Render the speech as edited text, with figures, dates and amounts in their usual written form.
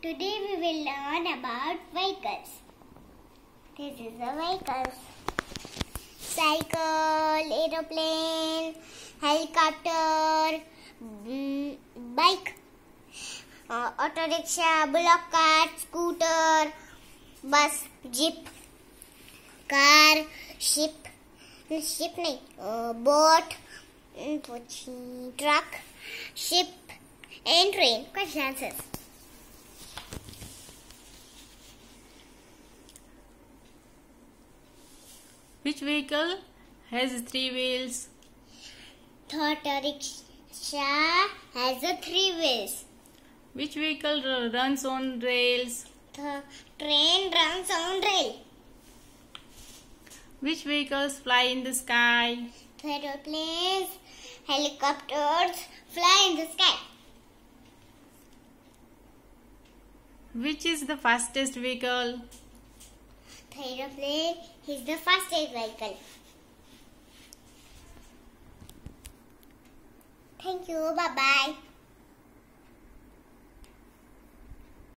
Today we will learn about vehicles. This is a vehicle. Cycle, aeroplane, helicopter, bike, auto rickshaw, bullock cart, scooter, bus, jeep, car, ship नहीं, boat, truck, ship and train. Question answers. Which vehicle has 3 wheels? Auto rickshaw has 3 wheels. Which vehicle runs on rails? The train runs on rail. Which vehicles fly in the sky? The aeroplanes, helicopters fly in the sky. Which is the fastest vehicle? The aeroplane is the fastest vehicle. Thank you. Bye-bye.